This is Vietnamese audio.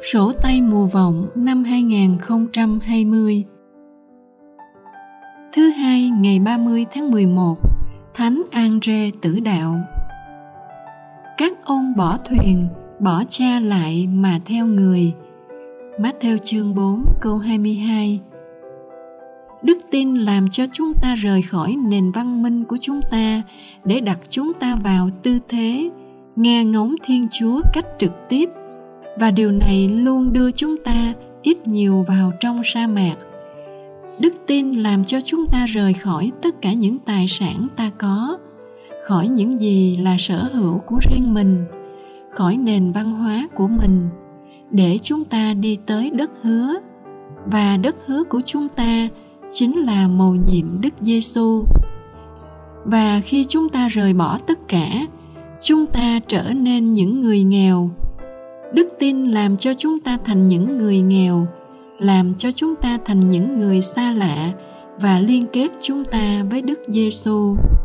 Sổ tay mùa vọng năm 2020. Thứ hai, ngày 30 tháng 11, Thánh Andre tử đạo. Các ông bỏ thuyền, bỏ cha lại mà theo người. Mát-theo chương 4 câu 22. Đức tin làm cho chúng ta rời khỏi nền văn minh của chúng ta để đặt chúng ta vào tư thế nghe ngóng Thiên Chúa cách trực tiếp, và điều này luôn đưa chúng ta ít nhiều vào trong sa mạc. Đức tin làm cho chúng ta rời khỏi tất cả những tài sản ta có, khỏi những gì là sở hữu của riêng mình, khỏi nền văn hóa của mình, để chúng ta đi tới đất hứa. Và đất hứa của chúng ta chính là mầu nhiệm Đức Giêsu. Và khi chúng ta rời bỏ tất cả, chúng ta trở nên những người nghèo. Đức tin làm cho chúng ta thành những người nghèo, làm cho chúng ta thành những người xa lạ và liên kết chúng ta với Đức Giêsu.